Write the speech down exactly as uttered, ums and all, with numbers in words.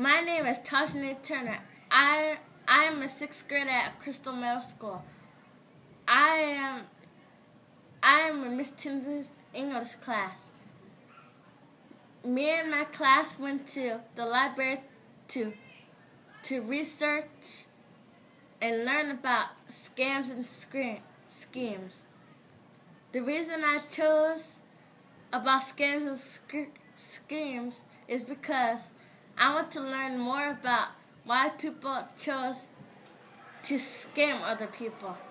My name is Tajani Turner. I I am a sixth grader at Crystal Middle School. I am I am in Miss Tinsley's English class. Me and my class went to the library to to research and learn about scams and schemes. The reason I chose about scams and sc- schemes is because I want to learn more about why people chose to scam other people.